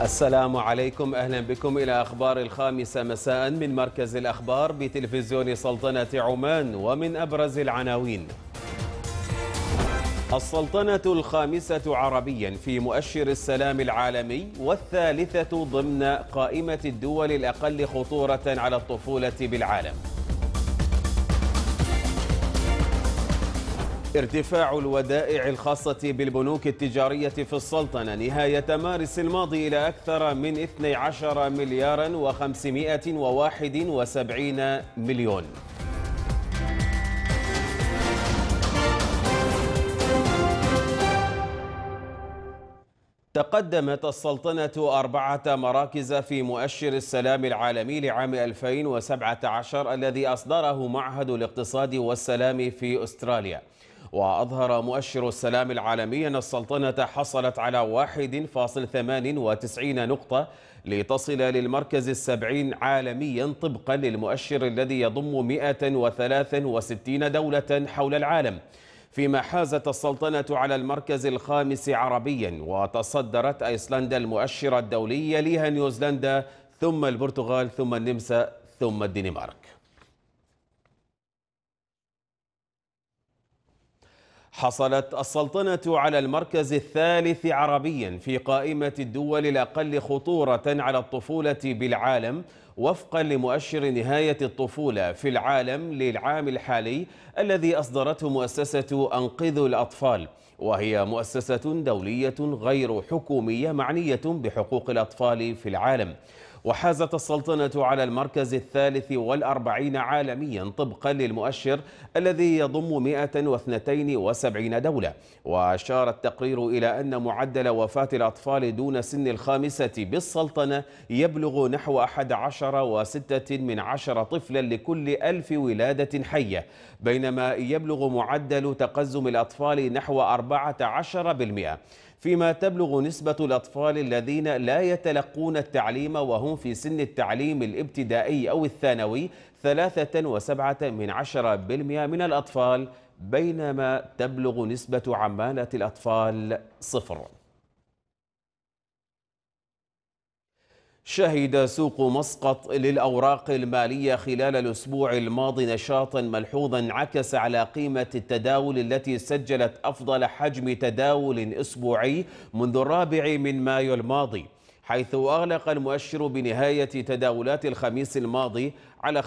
السلام عليكم، أهلا بكم إلى أخبار 5 مساء من مركز الأخبار بتلفزيون سلطنة عمان. ومن أبرز العناوين: السلطنة 5 عربيا في مؤشر السلام العالمي والثالثة ضمن قائمة الدول الأقل خطورة على الطفولة بالعالم. ارتفاع الودائع الخاصة بالبنوك التجارية في السلطنة نهاية مارس الماضي إلى أكثر من 12 مليار و571 مليون. تقدمت السلطنة 4 مراكز في مؤشر السلام العالمي لعام 2017 الذي أصدره معهد الاقتصاد والسلام في أستراليا. وأظهر مؤشر السلام العالمي أن السلطنة حصلت على 1.98 نقطة لتصل للمركز 70 عالميا طبقا للمؤشر الذي يضم 163 دولة حول العالم، فيما حازت السلطنة على المركز 5 عربيا، وتصدرت أيسلندا المؤشر الدولي، يليها نيوزيلندا ثم البرتغال ثم النمسا ثم الدنمارك. حصلت السلطنة على المركز 3 عربيا في قائمة الدول الأقل خطورة على الطفولة بالعالم وفقا لمؤشر نهاية الطفولة في العالم للعام الحالي الذي أصدرته مؤسسة أنقذوا الأطفال، وهي مؤسسة دولية غير حكومية معنية بحقوق الأطفال في العالم. وحازت السلطنة على المركز 43 عالميا طبقا للمؤشر الذي يضم 172 دولة. وأشار التقرير إلى أن معدل وفاة الأطفال دون سن 5 بالسلطنة يبلغ نحو 11.6 طفلا لكل 1000 ولادة حية، بينما يبلغ معدل تقزم الأطفال نحو 14%، فيما تبلغ نسبة الأطفال الذين لا يتلقون التعليم وهم في سن التعليم الابتدائي أو الثانوي 3.7% من الأطفال، بينما تبلغ نسبة عمالة الأطفال 0. شهد سوق مسقط للأوراق المالية خلال الأسبوع الماضي نشاطا ملحوظا عكس على قيمة التداول التي سجلت أفضل حجم تداول أسبوعي منذ 4 مايو الماضي، حيث أغلق المؤشر بنهاية تداولات الخميس الماضي على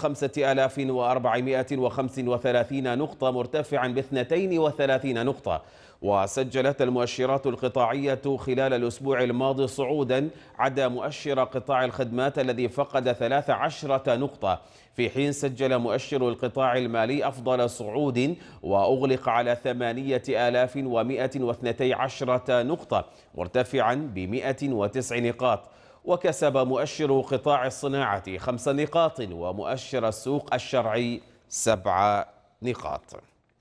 5435 نقطة مرتفعا ب32 نقطة. وسجلت المؤشرات القطاعية خلال الأسبوع الماضي صعودا عدا مؤشر قطاع الخدمات الذي فقد 13 نقطة، في حين سجل مؤشر القطاع المالي أفضل صعود وأغلق على 8112 نقطة مرتفعا ب109 نقاط. وكسب مؤشر قطاع الصناعة 5 نقاط ومؤشر السوق الشرعي 7 نقاط.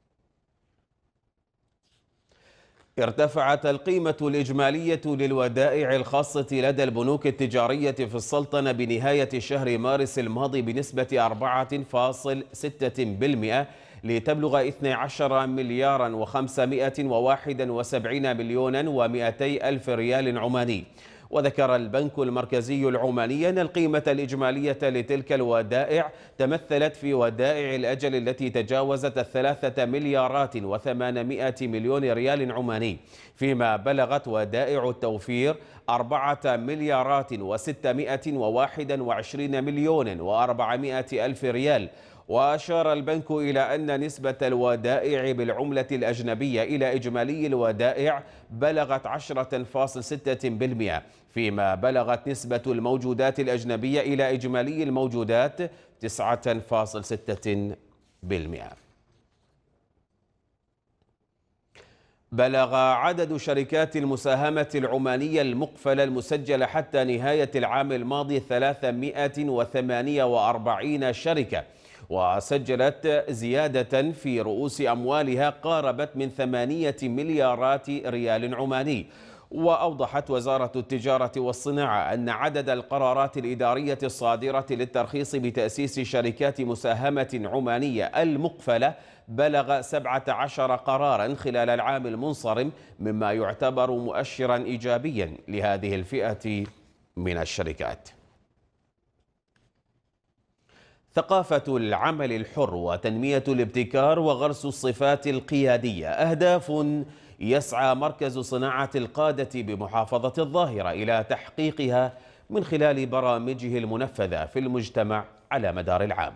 ارتفعت القيمة الإجمالية للودائع الخاصة لدى البنوك التجارية في السلطنة بنهاية شهر مارس الماضي بنسبة 4.6% لتبلغ 12 مليار و571 مليون و200 ألف ريال عماني. وذكر البنك المركزي العماني أن القيمة الإجمالية لتلك الودائع تمثلت في ودائع الأجل التي تجاوزت 3 مليارات و800 مليون ريال عماني، فيما بلغت ودائع التوفير 4 مليارات و621 مليون و400 ألف ريال. وأشار البنك إلى أن نسبة الودائع بالعملة الأجنبية إلى إجمالي الودائع بلغت 10.6%، فيما بلغت نسبة الموجودات الأجنبية إلى إجمالي الموجودات 9.6%. بلغ عدد شركات المساهمة العمانية المقفلة المسجلة حتى نهاية العام الماضي 348 شركة، وسجلت زيادة في رؤوس أموالها قاربت من 8 مليارات ريال عماني. وأوضحت وزارة التجارة والصناعة أن عدد القرارات الإدارية الصادرة للترخيص بتأسيس شركات مساهمة عمانية المقفلة بلغ 17 قراراً خلال العام المنصرم، مما يعتبر مؤشراً إيجابياً لهذه الفئة من الشركات. ثقافة العمل الحر وتنمية الابتكار وغرس الصفات القيادية أهداف يسعى مركز صناعة القادة بمحافظة الظاهرة إلى تحقيقها من خلال برامجه المنفذة في المجتمع على مدار العام.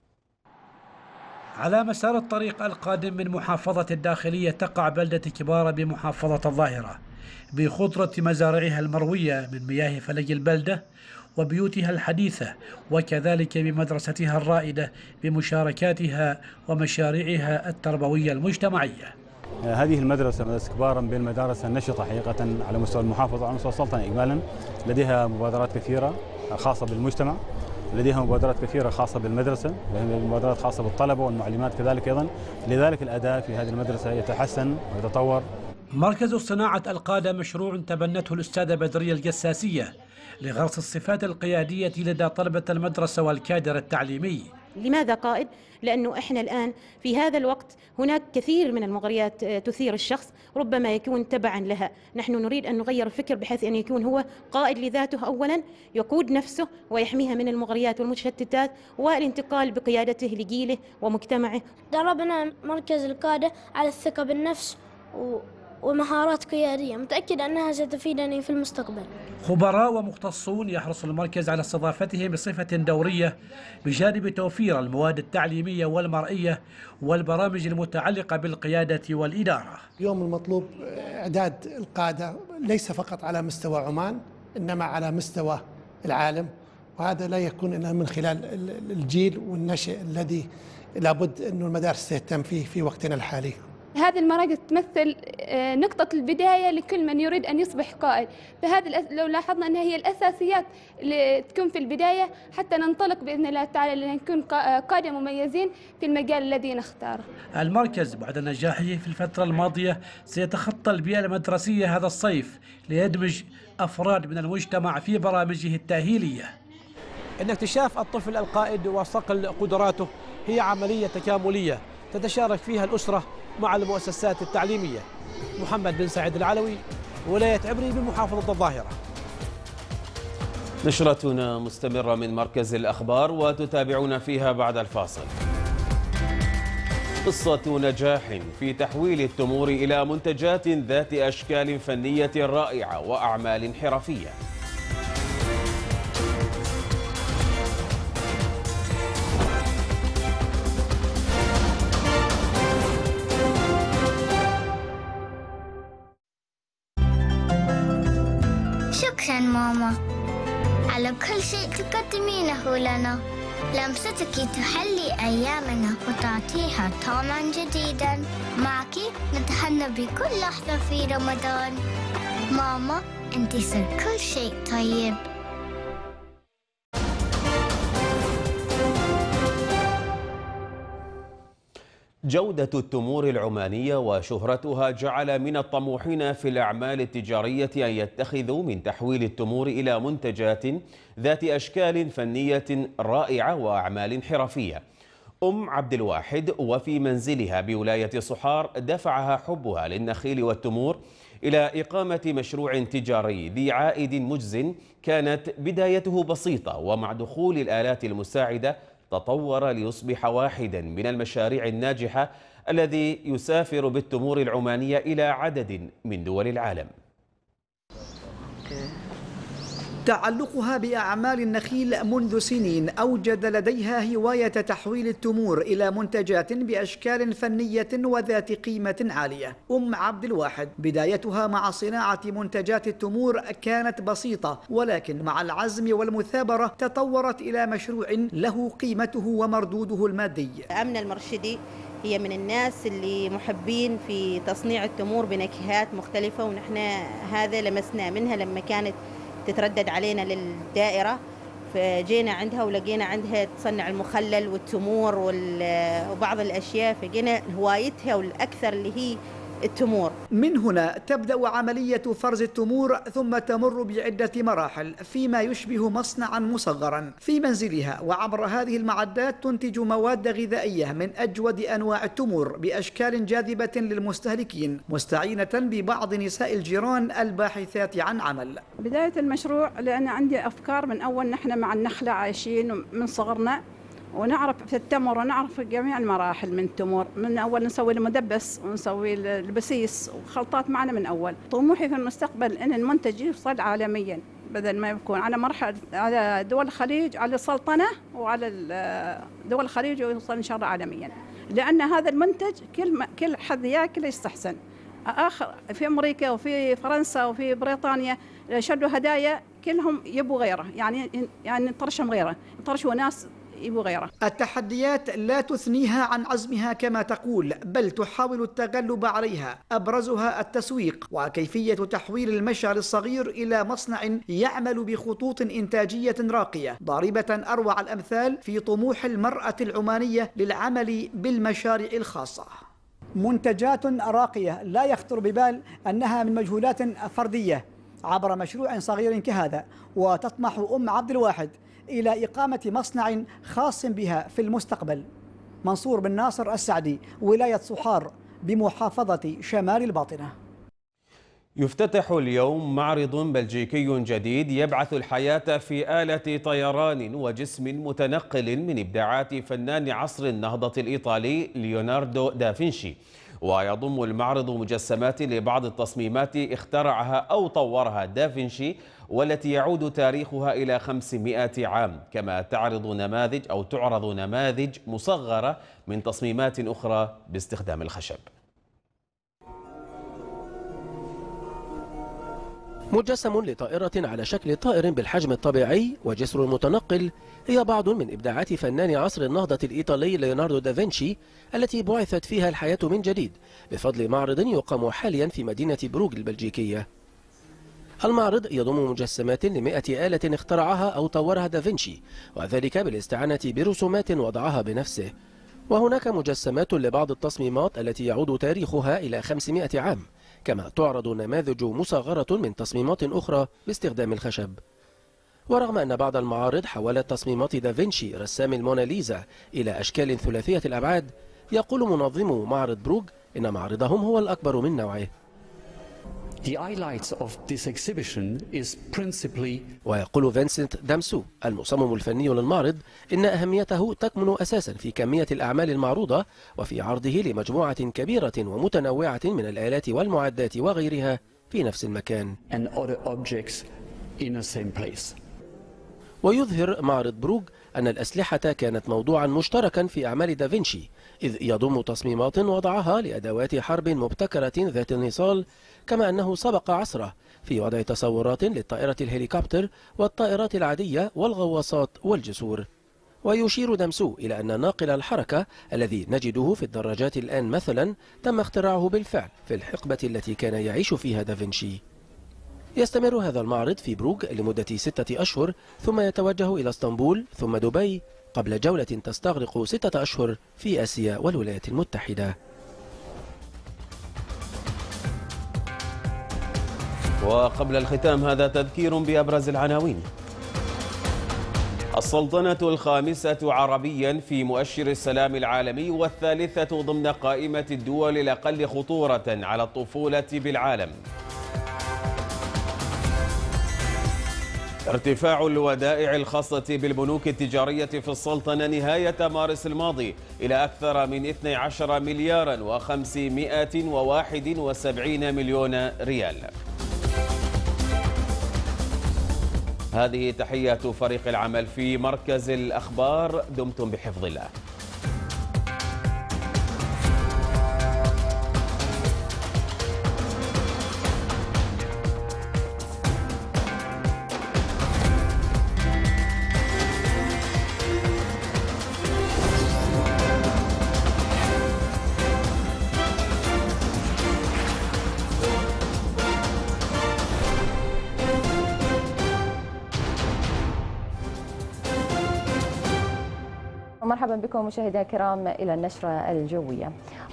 على مسار الطريق القادم من محافظة الداخلية تقع بلدة كبارة بمحافظة الظاهرة بخضرة مزارعها المروية من مياه فلج البلدة وبيوتها الحديثة، وكذلك بمدرستها الرائدة بمشاركاتها ومشاريعها التربوية المجتمعية. هذه المدرسة مدرسة كبارة من المدارس النشطة حقيقة على مستوى المحافظة وعلى مستوى السلطنة إجمالا. لديها مبادرات كثيرة خاصة بالمجتمع، لديها مبادرات كثيرة خاصة بالمدرسة، مبادرات خاصة بالطلبة والمعلمات كذلك أيضا. لذلك الأداء في هذه المدرسة يتحسن ويتطور. مركز صناعة القادة مشروع تبنته الأستاذة بدرية الجساسية لغرس الصفات القيادية لدى طلبة المدرسة والكادر التعليمي. لماذا قائد؟ لأنه إحنا الآن في هذا الوقت هناك كثير من المغريات تثير الشخص ربما يكون تبعا لها. نحن نريد أن نغير الفكر بحيث أن يكون هو قائد لذاته أولا، يقود نفسه ويحميها من المغريات والمشتتات، والانتقال بقيادته لجيله ومجتمعه. دربنا مركز القادة على الثقة بالنفس ومهارات قيادية، متأكد أنها ستفيدني في المستقبل. خبراء ومختصون يحرص المركز على استضافتهم بصفة دورية بجانب توفير المواد التعليمية والمرئية والبرامج المتعلقة بالقيادة والإدارة. اليوم المطلوب إعداد القادة ليس فقط على مستوى عمان إنما على مستوى العالم، وهذا لا يكون إلا من خلال الجيل والنشء الذي لابد أن المدارس تهتم فيه في وقتنا الحالي. هذه المراكز تمثل نقطة البداية لكل من يريد أن يصبح قائد، لو لاحظنا أنها هي الأساسيات اللي تكون في البداية حتى ننطلق بإذن الله تعالى لنكون قادة مميزين في المجال الذي نختاره. المركز بعد نجاحه في الفترة الماضية سيتخطى البيئة المدرسية هذا الصيف ليدمج أفراد من المجتمع في برامجه التأهيلية. إن اكتشاف الطفل القائد وصقل قدراته هي عملية تكاملية تتشارك فيها الأسرة مع المؤسسات التعليمية. محمد بن سعيد العلوي، ولاية عبري بمحافظة الظاهرة. نشرتنا مستمرة من مركز الأخبار وتتابعون فيها بعد الفاصل. قصة نجاح في تحويل التمور إلى منتجات ذات أشكال فنية رائعة وأعمال حرفية. شكرا ماما على كل شيء تقدمينه لنا. لمستك تحلي أيامنا وتعطيها طعما جديدا. معك نتهنى بكل لحظة في رمضان. ماما أنت سر كل شيء طيب. جودة التمور العمانية وشهرتها جعل من الطموحين في الأعمال التجارية أن يتخذوا من تحويل التمور إلى منتجات ذات أشكال فنية رائعة وأعمال حرفية. عبد الواحد وفي منزلها بولاية صحار دفعها حبها للنخيل والتمور إلى إقامة مشروع تجاري ذي عائد مجز. كانت بدايته بسيطة، ومع دخول الآلات المساعدة تطور ليصبح واحدا من المشاريع الناجحة الذي يسافر بالتمور العمانية إلى عدد من دول العالم. تعلقها بأعمال النخيل منذ سنين أوجد لديها هواية تحويل التمور إلى منتجات بأشكال فنية وذات قيمة عالية. عبد الواحد بدايتها مع صناعة منتجات التمور كانت بسيطة، ولكن مع العزم والمثابرة تطورت إلى مشروع له قيمته ومردوده المادي. أمنة المرشدي هي من الناس اللي محبين في تصنيع التمور بنكهات مختلفة، ونحن هذا لمسنا منها لما كانت تتردد علينا للدائرة، فجينا عندها ولقينا عندها تصنع المخلل والتمور وبعض الأشياء، فجينا هوايتها والأكثر اللي هي التمور. من هنا تبدأ عملية فرز التمور، ثم تمر بعدة مراحل فيما يشبه مصنعا مصغرا في منزلها، وعبر هذه المعدات تنتج مواد غذائية من أجود أنواع التمور بأشكال جاذبة للمستهلكين، مستعينة ببعض نساء الجيران الباحثات عن عمل. بداية المشروع لأن عندي أفكار من أول، نحن مع النخلة عايشين من صغرنا ونعرف في التمر ونعرف جميع المراحل من التمور، من أول نسوي المدبس ونسوي البسيس وخلطات معنا من أول. طموحي في المستقبل أن المنتج يوصل عالميا، بدل ما يكون على مرحلة على دول الخليج، على السلطنة وعلى دول الخليج، ويوصل إن شاء الله عالميا، لأن هذا المنتج كل حد ياكل يستحسن. آخر في أمريكا وفي فرنسا وفي بريطانيا شدوا هدايا كلهم يبوا غيره، يعني طرشهم غيره، طرشوا ناس يبوا غيره. التحديات لا تثنيها عن عزمها كما تقول، بل تحاول التغلب عليها، أبرزها التسويق وكيفية تحويل المشعل الصغير إلى مصنع يعمل بخطوط إنتاجية راقية، ضاربة أروع الأمثال في طموح المرأة العمانية للعمل بالمشاريع الخاصة. منتجات راقية لا يخطر ببال أنها من مجهودات فردية عبر مشروع صغير كهذا، وتطمح أم عبد الواحد إلى إقامة مصنع خاص بها في المستقبل. منصور بن ناصر السعدي، ولاية صحار بمحافظة شمال الباطنة. يفتتح اليوم معرض بلجيكي جديد يبعث الحياة في آلة طيران وجسم متنقل من إبداعات فنان عصر النهضة الإيطالي ليوناردو دافنشي، ويضم المعرض مجسمات لبعض التصميمات اخترعها أو طورها دافنشي والتي يعود تاريخها إلى 500 عام، كما تعرض نماذج مصغرة من تصميمات أخرى باستخدام الخشب. مجسم لطائرة على شكل طائر بالحجم الطبيعي وجسر متنقل هي بعض من إبداعات فنان عصر النهضة الإيطالي ليوناردو دافنشي التي بعثت فيها الحياة من جديد بفضل معرض يقام حاليا في مدينة بروغ البلجيكية. المعرض يضم مجسمات ل100 آلة اخترعها أو طورها دافنشي، وذلك بالاستعانة برسومات وضعها بنفسه، وهناك مجسمات لبعض التصميمات التي يعود تاريخها إلى 500 عام، كما تعرض نماذج مصغرة من تصميمات أخرى باستخدام الخشب. ورغم أن بعض المعارض حولت تصميمات دافنشي رسام الموناليزا إلى أشكال ثلاثية الأبعاد، يقول منظم معرض بروغ إن معرضهم هو الأكبر من نوعه. ويقول فينسنت دامسو المصمم الفني للمعرض إن أهميته تكمن أساسا في كمية الأعمال المعروضة وفي عرضه لمجموعة كبيرة ومتنوعة من الآلات والمعدات وغيرها في نفس المكان. ويظهر معرض بروغ أن الأسلحة كانت موضوعا مشتركا في أعمال دافنشي، إذ يضم تصميمات وضعها لأدوات حرب مبتكرة ذات النصال، كما أنه سبق عصره في وضع تصورات للطائرة الهليكوبتر والطائرات العادية والغواصات والجسور. ويشير دمسو إلى أن ناقل الحركة الذي نجده في الدراجات الآن مثلا تم اختراعه بالفعل في الحقبة التي كان يعيش فيها دافنشي. يستمر هذا المعرض في بروغ لمدة 6 أشهر، ثم يتوجه إلى اسطنبول ثم دبي قبل جولة تستغرق 6 أشهر في آسيا والولايات المتحدة. وقبل الختام هذا تذكير بأبرز العناوين. السلطنة الخامسة عربيا في مؤشر السلام العالمي والثالثة ضمن قائمة الدول الأقل خطورة على الطفولة بالعالم. ارتفاع الودائع الخاصة بالبنوك التجارية في السلطنة نهاية مارس الماضي إلى أكثر من 12 مليار و571 مليون ريال. هذه تحية فريق العمل في مركز الأخبار، دمتم بحفظ الله. مرحبا بكم مشاهدينا الكرام إلى النشرة الجوية.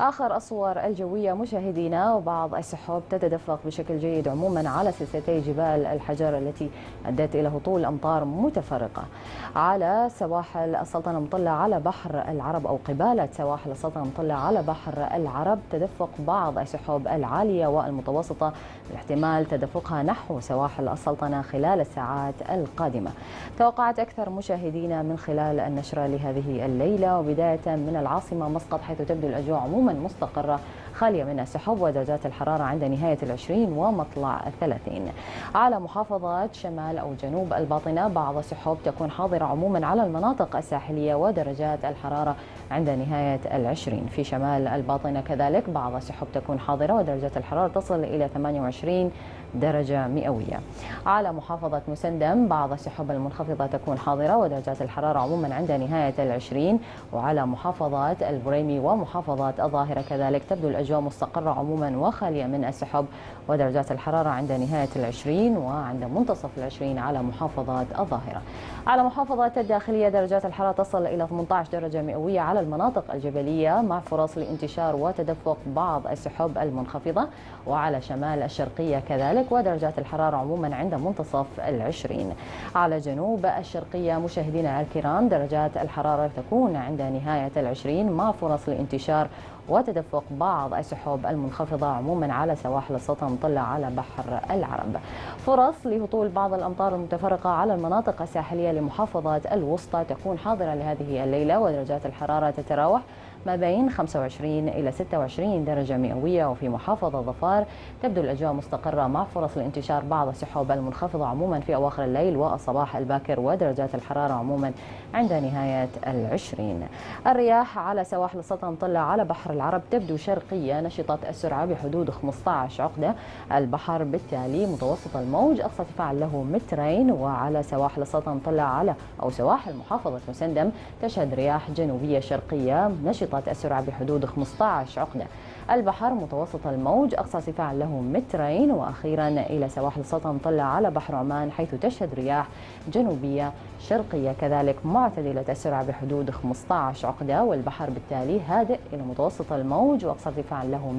آخر الصور الجوية مشاهدينا، وبعض السحب تتدفق بشكل جيد عموما على سلسلتي جبال الحجر التي أدت إلى هطول أمطار متفرقة على سواحل السلطنة المطلة على بحر العرب أو قبالة سواحل السلطنة المطلة على بحر العرب. تدفق بعض السحب العالية والمتوسطة باحتمال تدفقها نحو سواحل السلطنة خلال الساعات القادمة. توقعات أكثر مشاهدينا من خلال النشرة لهذه الليلة، وبداية من العاصمة مسقط حيث تبدو الأجواء عموما مستقرة خالية من السحب ودرجات الحرارة عند نهاية 20 ومطلع 30. على محافظات شمال أو جنوب الباطنة بعض السحب تكون حاضرة عموما على المناطق الساحلية ودرجات الحرارة عند نهاية 20. في شمال الباطنة كذلك بعض السحب تكون حاضرة ودرجات الحرارة تصل إلى 28 درجة مئوية. على محافظة مسندم بعض السحب المنخفضة تكون حاضرة ودرجات الحرارة عموما عند نهاية 20. وعلى محافظات البريمي ومحافظات الظاهرة كذلك تبدو الأجواء مستقرة عموما وخالية من السحب ودرجات الحرارة عند نهاية 20 وعند منتصف 20 على محافظات الظاهرة. على محافظات الداخلية درجات الحرارة تصل إلى 18 درجة مئوية على المناطق الجبلية مع فرص لانتشار وتدفق بعض السحب المنخفضة. وعلى شمال الشرقية كذلك ودرجات الحرارة عموما عند منتصف 20. على جنوب الشرقية مشاهدينا الكرام درجات الحرارة تكون عند نهاية 20 مع فرص لانتشار وتدفق بعض السحب المنخفضة عموما على سواحل السلطنة المطلة على بحر العرب. فرص لهطول بعض الأمطار المتفرقة على المناطق الساحلية لمحافظات الوسطى تكون حاضرة لهذه الليلة ودرجات الحرارة تتراوح ما بين 25 إلى 26 درجة مئوية. وفي محافظة ظفار تبدو الأجواء مستقرة مع فرص لانتشار بعض السحب المنخفضة عموما في أواخر الليل والصباح الباكر ودرجات الحرارة عموما عند نهاية 20. الرياح على سواحل السلطنة المطلة على بحر العرب تبدو شرقية نشطة السرعة بحدود 15 عقدة. البحر بالتالي متوسط الموج أقصى ارتفاع له 2 متر. وعلى سواحل السلطنة المطلة على أو سواحل محافظة مسندم تشهد رياح جنوبية شرقية نشطة السرعة بحدود 15 عقدة. البحر متوسط الموج أقصى ارتفاع له 2 متر. وأخيرا إلى سواحل السلطنة المطلة على بحر عمان حيث تشهد رياح جنوبية شرقية كذلك معتدلة السرعة بحدود 15 عقدة. والبحر بالتالي هادئ إلى متوسط الموج وأقصى ارتفاع له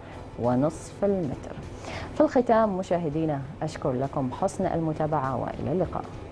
1.5 متر. في الختام مشاهدينا أشكر لكم حسن المتابعة وإلى اللقاء.